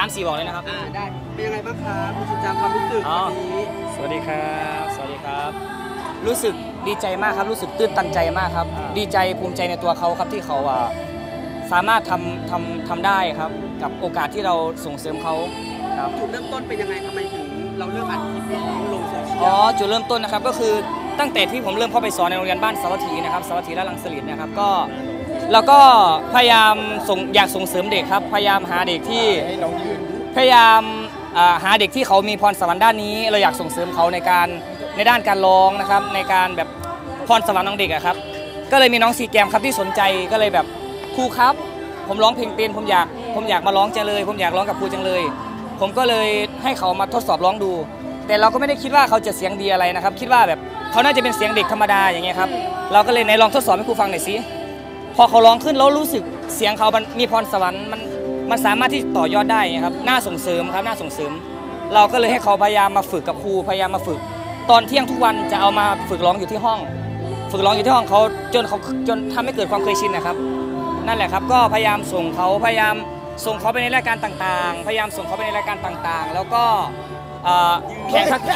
3-4บอกเลยนะครับได้เป็นยังไงบ้างครับคุณชินจังความรู้สึกวันนี้สวัสดีครับสวัสดีครับรู้สึกดีใจมากครับรู้สึกตื้นตันใจมากครับดีใจภูมิใจในตัวเขาครับที่เขาสามารถทำได้ครับกับโอกาสที่เราส่งเสริมเขาครับจุดเริ่มต้นเป็นยังไงทำไมถึงเราเริ่มอัดคลิปร้องลงโซเชียลจุดเริ่มต้นนะครับก็คือตั้งแต่ที่ผมเริ่มเข้าไปสอนในโรงเรียนบ้านสารถีนะครับสารถีและรังสฤษนะครับก็เราก็พยายามอยากส่งเสริมเด็กครับพยายามหาเด็กที่พยายามหาเด็กที่เขามีพรสวรรค์ด้านนี้เราอยากส่งเสริมเขาในด้านการร้องนะครับในการแบบพรสวรรค์ของเด็กครับก็เลยมีน้องซีแกมครับที่สนใจก็เลยแบบครูครับผมร้องเพลงเป็นผมอยากมาร้องจังเลยผมอยากร้องกับครูจังเลยผมก็เลยให้เขามาทดสอบร้องดูแต่เราก็ไม่ได้คิดว่าเขาจะเสียงดีอะไรนะครับคิดว่าแบบเขาน่าจะเป็นเสียงเด็กธรรมดาอย่างเงี้ยครับเราก็เลยไหนลองทดสอบให้ครูฟังหน่อยสิพอเขาร้องขึ้นแล้วรู้สึกเสียงเขามีพรสวรรค์มันสามารถที่ต่อยอดได้ครับน่าส่งเสริมครับน่าส่งเสริมเราก็เลยให้เขาพยายามมาฝึกกับครูพยายามมาฝึกตอนเที่ยงทุกวันจะเอามาฝึกร้องอยู่ที่ห้องเขาจนทำให้เกิดความเคยชินนะครับนั่นแหละครับก็พยายามส่งเขาไปในรายการต่างๆพยายามส่งเขาไปในรายการต่างๆแล้วก็แข่งขัน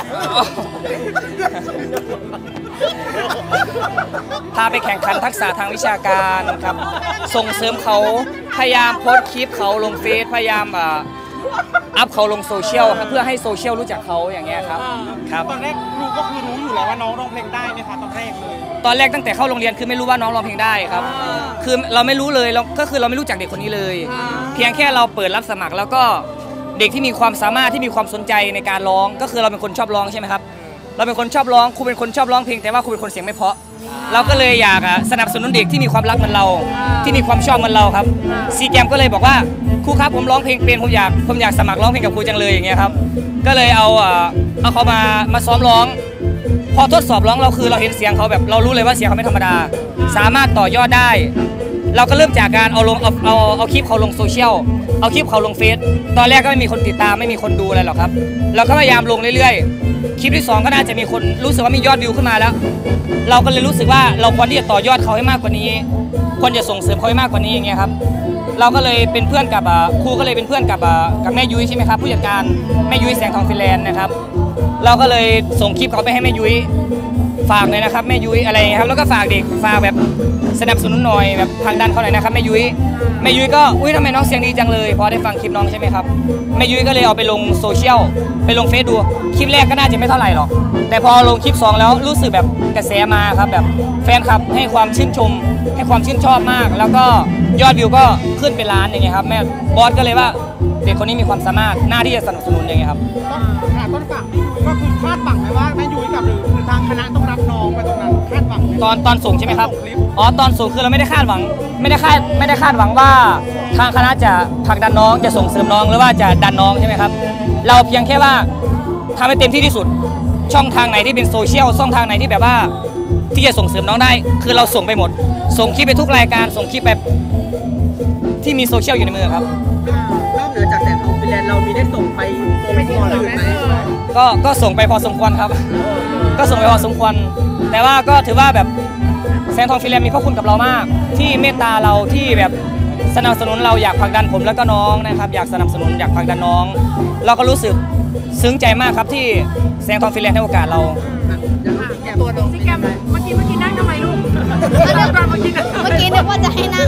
พาไปแข่งขันทักษะทางวิชาการครับส่งเสริมเขาพยายามโพสต์คลิปเขาลงเฟซพยายามอัพเขาลงโซเชียลเพื่อให้โซเชียลรู้จักเขาอย่างเงี้ยครับตอนแรกครูก็คือรู้อยู่แล้วว่าน้องร้องเพลงได้ไหมคะตอนแรกเลยตอนแรกตั้งแต่เข้าโรงเรียนคือไม่รู้ว่าน้องร้องเพลงได้ครับคือเราไม่รู้เลยก็คือเราไม่รู้จักเด็กคนนี้เลยเพียงแค่เราเปิดรับสมัครแล้วก็เด็กที่มีความสามารถที่มีความสนใจในการร้องก็คือเราเป็นคนชอบร้องใช่ไหมครับเราเป็นคนชอบร้องครูเป็นคนชอบร้องเพลงแต่ว่าครูเป็นคนเสียงไม่เพราะเราก็เลยอยากสนับสนุนเด็กที่มีความรักเหมือนเราที่มีความชอบเหมือนเราครับซีแกมก็เลยบอกว่าครูครับผมร้องเพลงเป็นผมอยากสมัครร้องเพลงกับครูจังเลยอย่างเงี้ยครับก็เลยเอาเขามาซ้อมร้องพอทดสอบร้องเราคือเราเห็นเสียงเขาแบบเรารู้เลยว่าเสียงเขาไม่ธรรมดาสามารถต่อยอดได้เราก็เริ่มจากการเอาคลิปเขาลงโซเชียลเอาคลิปเขาลงเฟซตอนแรกก็ไม่มีคนติดตามไม่มีคนดูอะไรหรอกครับเราก็พยายามลงเรื่อยๆคลิปที่2ก็น่าจะมีคนรู้สึกว่ามียอดวิวขึ้นมาแล้วเราก็เลยรู้สึกว่าเราควรที่จะต่อยอดเขาให้มากกว่านี้ควรจะส่งเสริมเขาให้มากกว่านี้อย่างเงี้ยครับเราก็เลยเป็นเพื่อนกับครูก็เลยเป็นเพื่อนกับแม่ยุ้ยใช่ไหมครับผู้จัดการแม่ยุ้ยแสงทองฟินแลนด์นะครับเราก็เลยส่งคลิปเขาไปให้แม่ยุ้ยฝากเลยนะครับแม่ยุ้ยอะไรครับแล้วก็ฝากเด็กฝากแบบสนับสนุนหน่อยแบบผลักดันเขาหน่อยนะครับแม่ยุ้ยก็อุ้ยทำไมน้องเสียงดีจังเลยพอได้ฟังคลิปน้องใช่ไหมครับแม่ยุ้ยก็เลยเอาไปลงโซเชียลไปลงเฟซดูคลิปแรกก็น่าจะไม่เท่าไหร่หรอกแต่พอลงคลิป2แล้วรู้สึกแบบกระแสมาครับแบบแฟนคลับให้ความชื่นชมให้ความชื่นชอบมากแล้วก็ยอดวิวก็ขึ้นเป็นล้านอย่างเงี้ยครับแม่บอสก็เลยว่าเด็กคนนี้มีความสามารถน่าที่จะสนับสนุนอย่างเงี้ยครับต้นฝั่งก็คือคาดหวังไหมว่าแม่ยุ้ยกับหรือทางคณะต้องรับน้องไปตรงนั้นคาดหวังตอนส่งใช่ไหมครับตอนส่งคือเราไม่ได้คาดหวังไม่ได้คาดหวังว่าทางคณะจะผลักดันน้องจะส่งเสริมน้องหรือว่าจะดันน้องใช่ไหมครับเราเพียงแค่ว่าทำให้เต็มที่ที่สุดช่องทางไหนที่เป็นโซเชียลช่องทางไหนที่แบบว่าที่จะส่งเสริมน้องได้คือเราส่งไปหมดส่งคลิปไปทุกรายการส่งคลิปแบบที่มีโซเชียลอยู่ในมือครับนอกเหนือจากแสงทองฟินแลนด์เรามีได้ส่งไปที่อื่นไหมก็ส่งไปพอสมควรครับก็ส่งไปพอสมควรแต่ว่าก็ถือว่าแบบแสงทองฟินแลนด์มีพระคุณกับเรามากที่เมตตาเราที่แบบสนับสนุนเราอยากผลักดันผมแล้วก็น้องนะครับอยากสนับสนุนอยากผลักดันน้องเราก็รู้สึกซึ้งใจมากครับที่แสงทองฟินแลนด์ให้โอกาสเราตัวน้องซีแกมเมื่อกี้นั่งทำไมลูกเมื่อกี้นึกว่าจะให้นั่ง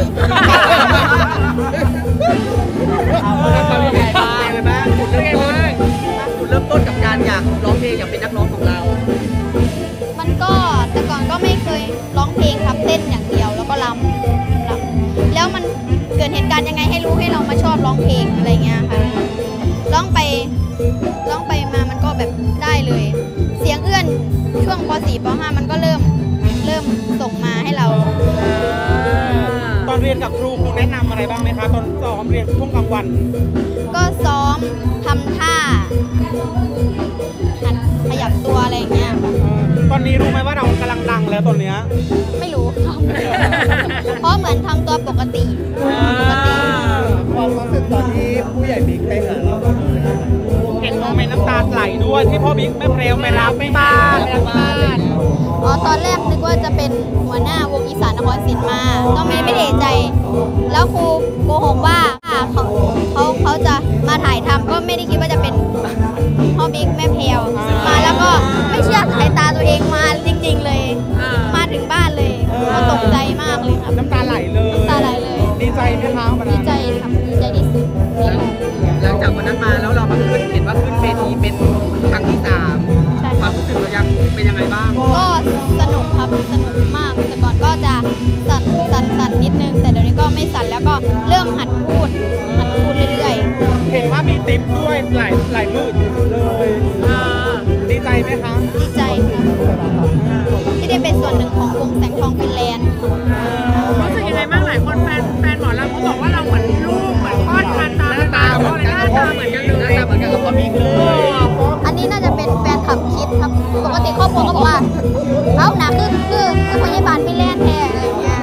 จุดเริ่มต้นกับการอยากร้องเพลงอยากเป็นนักร้องของเรามันก็แต่ก่อนก็ไม่เคยร้องเพลงครับเต้นอย่างเดียวแล้วก็รำแล้วมันเกิดเหตุการณ์ยังไงให้รู้ให้เรามาชอบร้องเพลงอะไรเงี้ยค่ะร้องไปมามันก็แบบได้เลยเสียงเอื้อนช่วงป .4 ป .5 มันก็เริ่มส่งมาให้เราตอนเรียนกับครูแนะนำอะไรบ้างไหมคะตอนซ้อมเรียนช่วงกลางวันก็ซ้อมทำท่าหัดขยับตัวอะไรอย่างเงี้ยตอนนี้รู้ไหมว่าเรากำลังดังแล้วตอนเนี้ยไม่รู้ครับเพราะเหมือนทำตัวปกติความรู้สึกตอนที่ผู้ใหญ่บิ๊กไปหาเราเห็นโมเมนต์น้ำตาไหลด้วยที่พ่อบิ๊กแม่เพลวไปรับไม่บ้านตอนแรกนึกว่าจะเป็นหัวหน้าวงอีสานนครศรีมาก็ไม่ได้ใจแล้วครูโกหกว่าเขาจะมาถ่ายทำก็ไม่ได้คิดว่าจะเป็นพ่อบิ๊กแม่แพรวมาแล้วก็ไม่เชื่อสายตาตัวเองมาจริงๆเลยมาถึงบ้านเลยก็ตกใจมากเลยครับน้ำตาไหลเลยน้ำตาไหลเลยดีใจไหมคะวันดีนั้นใจครับดีใจที่สุดหลังจากวันนั้นมาแล้วเรามาขึ้นเห็นว่าขึ้นเวทีเป็นครั้งที่3 ใช่คควารัมบรู้สึกเรายังเป็นยังไงบ้างก็สนุกครับสนุกมากแต่ก่อนก็จะสั่นนิดนึงแต่เดี๋ยวนี้ก็ไม่สั่นแล้วก็เริ่มหัดพูดเรื่อยๆเห็นว่ามีติ๊บด้วยหลายมือเลยดีใจไหมคะดีใจครับที่ได้เป็นส่วนหนึ่งของวงแสงทองฟินแลนด์รู้สึกยังไงบ้างหลายคนแฟนหมอลำเขาบอกว่าเราเหมือนลูกเหมือนพ่อทานตาเหมือนกันหน้าตาเหมือนกันเลยหน้าตาเหมือนกันกับพ่อบิ๊กเลยอันนี้น่าจะเป็นแฟนคลับคิดครับปกติครอบครัวก็บอกว่าเอ้าหนาคือพยาบาลฟินแลนด์แท้อะไรอย่างเงี้ย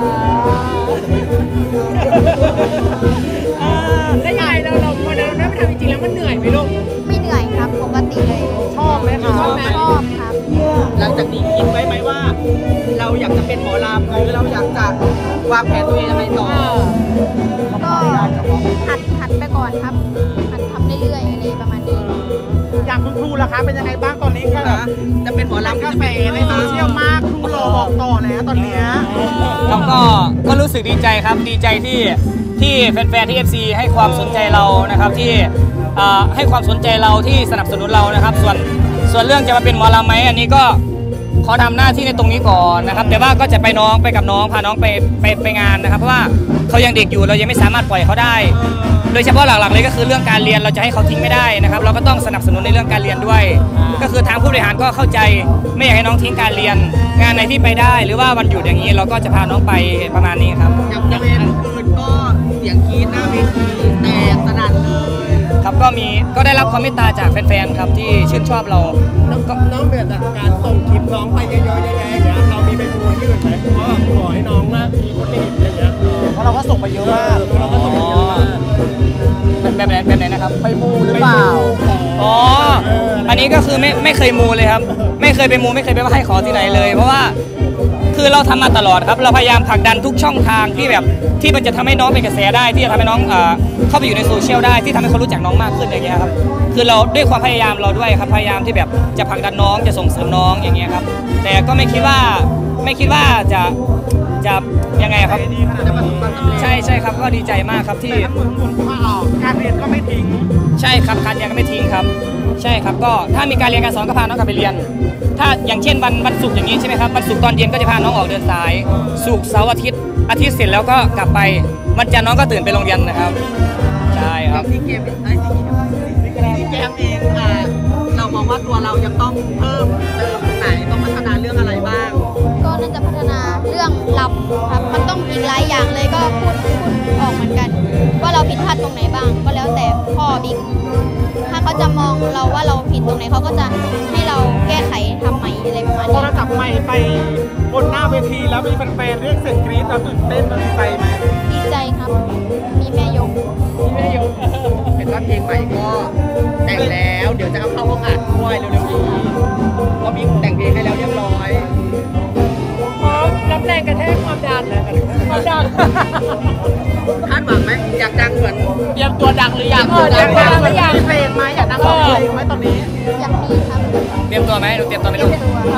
ได้ยังไงเราพอเราได้ไปทำจริงๆแล้วมันเหนื่อยไหมลูกไม่เหนื่อยครับปกติเลยชอบไหมคะชอบครับหลังจากนี้คิดไว้ไหมว่า เราอยากจะเป็นหมอลำหรือเราอยากจะวางแผนตัวเองยังไงต่อก็หัดไปก่อนครับหัดทำเรื่อยๆอะไรประมาณนี้อย่างคุณครูล่ะคะเป็นยังไงบ้างตอนนี้ก็แบบจะเป็นหมอลำกาแฟในโซเชียลมากครูรอบอกต่อแล้วตอนเนี้ยแล้วก็รู้สึกดีใจครับดีใจที่แฟนๆที่ FC ให้ความสนใจเรานะครับที่ให้ความสนใจเราที่สนับสนุนเรานะครับส่วนเรื่องจะมาเป็นหมอลำไหมอันนี้ก็ขอทำหน้าที่ในตรงนี้ก่อนนะครับแต่ว่าก็จะไปกับน้องพาน้องไปงานนะครับเพราะว่าเขายังเด็กอยู่เรายังไม่สามารถปล่อยเขาได้ โดยเฉพาะหลักๆเลยก็คือเรื่องการเรียนเราจะให้เขาทิ้งไม่ได้นะครับเราก็ต้องสนับสนุนในเรื่องการเรียนด้วย ก็คือทางผู้บริหารก็เข้าใจไม่อยากให้น้องทิ้งการเรียนงานไหนที่ไปได้หรือว่าวันหยุดอย่างนี้เราก็จะพาน้องไปประมาณนี้ครับอย่างบริเวณอื่นก็เสียงกรี๊ดหน้าเวทีแตกสนั่นเลยครับก็ได้รับความเมตตาจากแฟนๆครับที่ชื่นชอบเราน้องเบียดการส่งคลิปน้องไปเยอะๆแยะๆอย่างเงี้ยเรามีไปดูที่อื่นไหมเพราะขอให้น้องว่ามีคนได้เห็นอะไรเงี้ยเพราะเราก็ส่งไปเยอะมากเราก็ส่งไปเยอะมากแบบไหนนะครับไปมูหรือเปล่าอ๋ออันนี้ก็คือไม่เคยมูเลยครับไม่เคยไปมูไม่เคยไปไหว้ขอที่ไหนเลย เพราะว่าคือเราทำมาตลอดครับเราพยายามผลักดันทุกช่องทางที่มันจะทำให้น้องเป็นกระแสได้ที่จะทำให้น้องเข้าไปอยู่ในโซเชียลได้ที่ทำให้คนรู้จักน้องมากขึ้นอย่างเงี้ยครับคือเราด้วยความพยายามเราด้วยครับพยายามที่แบบจะผลักดันน้องจะส่งเสริมน้องอย่างเงี้ยครับแต่ก็ไม่คิดว่าจะยังไงครับจะประสบความสำเร็จใช่ครับก็ดีใจมากครับที่แต่ทั้งหมดทั้งมวลว่าการเรียนก็ไม่ทิ้งใช่ครับการเรียนก็ไม่ทิ้งครับใช่ครับก็ถ้ามีการเรียนการสอนก็พาน้องกลับไปเรียน ถ้าอย่างเช่นวันศุกร์อย่างนี้ใช่ไหมครับวันศุกร์ตอนเย็นก็จะพาน้องออกเดินสายศุกร์เสาร์อาทิตย์เสร็จแล้วก็กลับไปวันจันทร์น้องก็ตื่นไปโรงเรียนนะครับใช่ครับที่เกมที่เกมเองเรามองว่าตัวเรายังต้องเพิ่มเติมตรงไหนต้องพัฒนาเรื่องอะไรบ้างก็น่าจะพัฒนาเรื่องลำครับมันต้องอีกหลายอย่างเลยก็พูดออกเหมือนกัน ว่าเราผิดพลาดตรงไหนบ้าง ก็แล้วแต่พ่อบิ๊กถ้าเขาจะมองเราว่าเราผิดตรงไหนเขาก็จะให้เราแก้ไขทำใหม่อะไรประมาณพอนี้เราจับไมค์ไปบนหน้าเวทีแล้วมีแฟนๆเรียกเสียงกรี๊ดเราตื่นเต้นเราดีใจไหมดีใจครับ มีแม่ยกเห็นว่าเพลงใหม่ก็แต่งแล้วเดี๋ยวจะเอาเข้าห้องอัดด้วยเร็วๆนี้เพราะมีแต่งเพลงให้แล้วเรียบร้อยพร้อมรับแรงกระแทกความดันความดันคาดหวังไหมอยากดังเหมือนเตรียมตัวดังหรือยังอยากดังหรือยังมีเพลงไหมอยากนั่งร้องเพลงไหมตอนนี้อยากมีครับเตรียมตัวไหมหนูเตรียมตัวไหมเตรีลูยกมตัว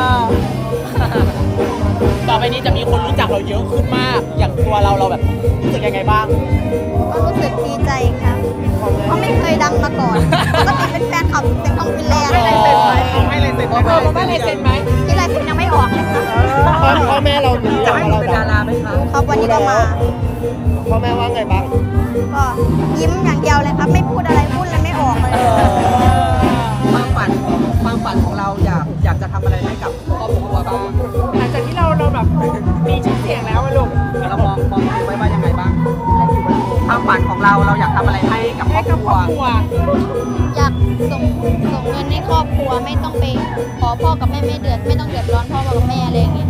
ต่อไปนี้จะมีคนรู้จักเราเยอะขึ้นมาก อย่างตัวเราแบบรู้สึกยังไงบ้างก็รู้สึกดีใจครับ เพราะไม่เคยดังมาก่อนปกติเป็นแฟนคลับเป็นของฟินแลนด์ให้ลายเซ็นไหมให้ลายเซ็นไหมว่าอะไรเซ็นไหมที่ไรเป็นยังไม่ออกเลยครับพ่อแม่เราหนีจะจากให้เราเป็นดาราไหมคะครับวันนี้ก็มาพ่อแม่ว่าไงบ้างก็ยิ้มอย่างเดียวเลยครับ ไม่พูดอะไรพูดอะไรไม่ออกเลยความฝันของเราอยากจะทำอะไรให้กับครอบครัวบ้างหลังจากที่เราแบบมีชื่อเสียงแล้วอะลูกเรามองไว้ว่ายังไงบ้างความฝันของเราอยากทำอะไรให้กับครให้อบกับคครัรวอบครัวอยากส่งเงินให้ครอบครัวไม่ต้องไปขอพ่อกับแม่ไม่ต้องเดือดร้อนพ่อกับแม่อะไรอย่างเงี้ย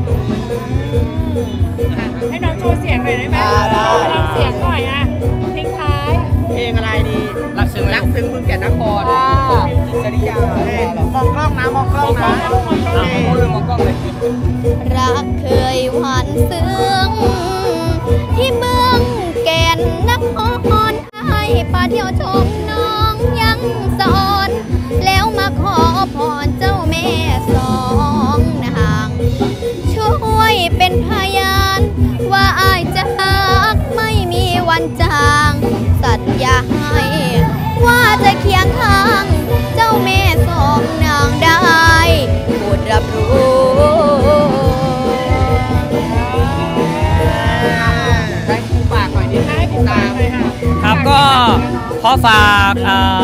ให้น้องโชว์เสียงหน่อยได้ไหมได้ลองเสียงหน่อยอะทิ้งท้ายเพลงอะไรดีรักซึ้งไหมรักซึ้งเมืองแก่นนครจิตจริยามองกล้องนะมองกล้องนะมองกล้องเลยรักเคยหวานซึ้งที่เมืองแก่นนครให้ป่าเที่ยวชมน้อสองนางช่วยเป็นพยานว่าอายจะหักไม่มีวันจางสัญญาให้ว่าจะเคียงข้างเจ้าแม่สองนางได้โปรดรับรู้ได้ครูฝากหน่อยนิดนึงติดตามครับก็ขอฝาก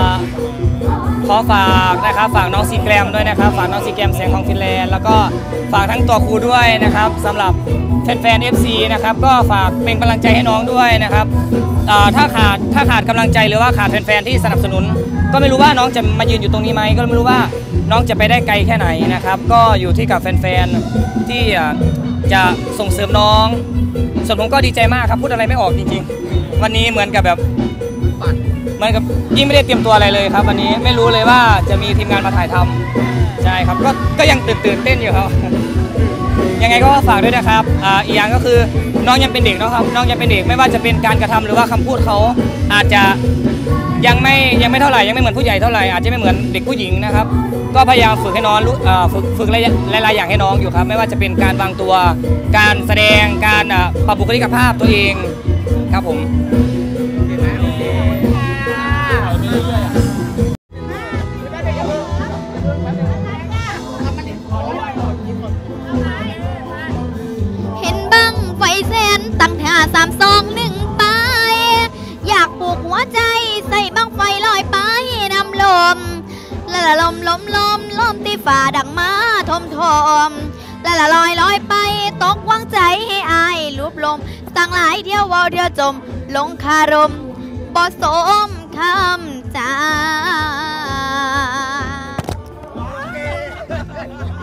นะครับฝากน้องซีแกรมด้วยนะครับฝากน้องซีแกรมเสียงของฟินแลนด์แล้วก็ฝากทั้งตัวครูด้วยนะครับสำหรับแฟนๆ FC นะครับก็ฝากเป็นกำลังใจให้น้องด้วยนะครับถ้าขาดกำลังใจหรือว่าขาดแฟนๆที่สนับสนุนก็ไม่รู้ว่าน้องจะมายืนอยู่ตรงนี้ไหมก็ไม่รู้ว่าน้องจะไปได้ไกลแค่ไหนนะครับก็อยู่ที่กับแฟนๆที่จะส่งเสริมน้องส่วนผมก็ดีใจมากครับพูดอะไรไม่ออกจริงๆวันนี้เหมือนกับยิ่งไม่ได้เตรียมตัวอะไรเลยครับวันนี้ไม่รู้เลยว่าจะมีทีมงานมาถ่ายทำใช่ครับก็ยังตื่นเต้นอยู่ครับยังไงก็ฝากด้วยนะครับอีกอย่างก็คือน้องยังเป็นเด็กนะครับน้องยังเป็นเด็กไม่ว่าจะเป็นการกระทำหรือว่าคำพูดเขาอาจจะยังไม่เท่าไหร่ยังไม่เหมือนผู้ใหญ่เท่าไหร่อาจจะไม่เหมือนเด็กผู้หญิงนะครับก็พยายามฝึกให้น้องฝึกหลายอย่างให้น้องอยู่ครับไม่ว่าจะเป็นการวางตัวการแสดงการปรับบุคลิกภาพตัวเองครับผมเห็นบังไฟแสนตั้งท่า3-2-1ไปอยากปลูกหัวใจใส่บังไฟลอยไปนำลมละละลมที่ฝ่าดังมาทมละละลอยไปตกวางใจให้อายรูปลมตั้งหลายเที่ยววาวเที่ยวจมลงคารมบ่สมคำจา